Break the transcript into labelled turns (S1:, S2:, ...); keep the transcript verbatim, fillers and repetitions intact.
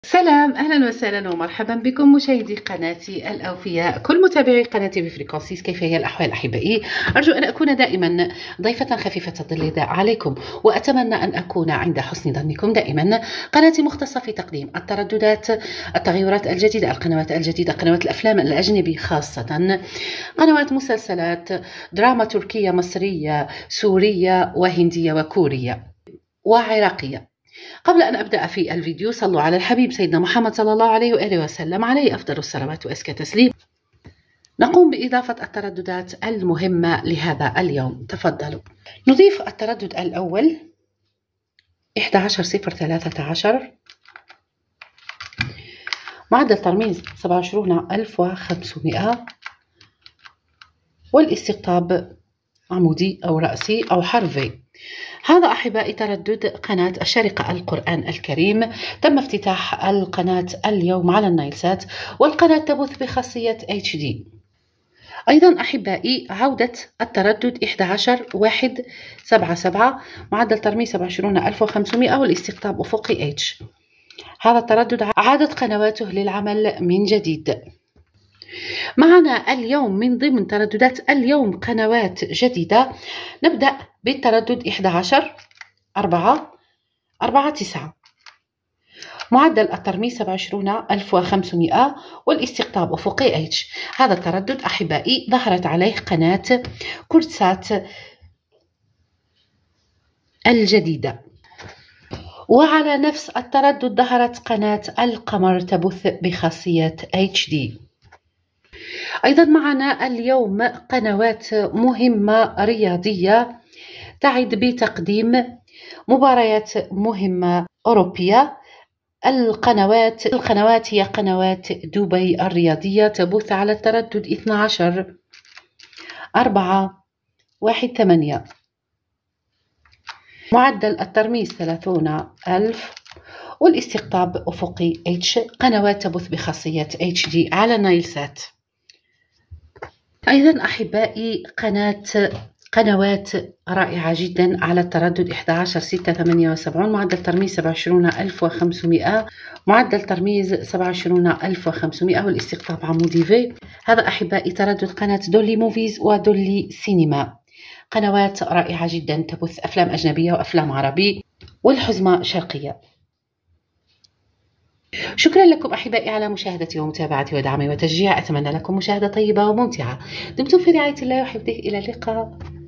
S1: سلام، أهلا وسهلا ومرحبا بكم مشاهدي قناتي الأوفياء، كل متابعي قناتي بفريكونسيس. كيف هي الأحوال أحبائي؟ أرجو أن أكون دائما ضيفة خفيفة الظل عليكم، وأتمنى أن أكون عند حسن ظنكم دائما. قناتي مختصة في تقديم الترددات، التغيرات الجديدة، القنوات الجديدة، قنوات الأفلام الأجنبي خاصة، قنوات مسلسلات، دراما تركية، مصرية، سورية وهندية وكورية وعراقية. قبل أن أبدأ في الفيديو صلوا على الحبيب سيدنا محمد صلى الله عليه وآله وسلم، عليه أفضل الصلوات وأزكى تسليم. نقوم بإضافة الترددات المهمة لهذا اليوم. تفضلوا. نضيف التردد الأول أحد عشر صفر ثلاثة عشر، معدل ترميز سبعة وعشرين ألف وخمسمائة، والاستقطاب عمودي أو رأسي أو حرفي. هذا أحبائي تردد قناة الشارقة القرآن الكريم. تم افتتاح القناة اليوم على النايلسات، والقناة تبث بخاصية اتش دي. أيضا أحبائي عودة التردد أحد عشر واحد سبعة سبعة، معدل ترميز سبعة وعشرين ألف وخمسمائة، والاستقطاب أفقي اتش. هذا التردد عادت قنواته للعمل من جديد. معنا اليوم من ضمن ترددات اليوم قنوات جديدة. نبدأ بالتردد أحد عشر أربعة أربعة تسعة، معدل الترميز سبعة وعشرين ألف وخمسمائة، والاستقطاب أفقي اتش. هذا التردد أحبائي ظهرت عليه قناة كورتسات الجديدة، وعلى نفس التردد ظهرت قناة القمر تبث بخاصية اتش دي. أيضا معنا اليوم قنوات مهمة رياضية تعد بتقديم مباريات مهمة أوروبية. القنوات القنوات هي قنوات دبي الرياضية، تبث على التردد اثني عشر أربعة واحد ثمانية، معدل الترميز ثلاثون ألف، والاستقطاب أفقي اتش. قنوات تبث بخاصية اتش دي على نايلسات. أيضا أحبائي قناة قنوات رائعة جدا على التردد أحد عشر ستة ثمانية وسبعين، معدل ترميز سبعة وعشرين ألف وخمسمائة، معدل ترميز سبعة وعشرين ألف وخمسمائة، والاستقطاب عمودي في. هذا أحبائي تردد قناة دولي موفيز ودولي سينما، قنوات رائعة جدا تبث أفلام أجنبية وأفلام عربي والحزمة شرقية. شكرا لكم أحبائي على مشاهدتي ومتابعتي ودعمي وتشجيع. أتمنى لكم مشاهدة طيبة وممتعة. دمتم في رعاية الله وحفظه. إلى اللقاء.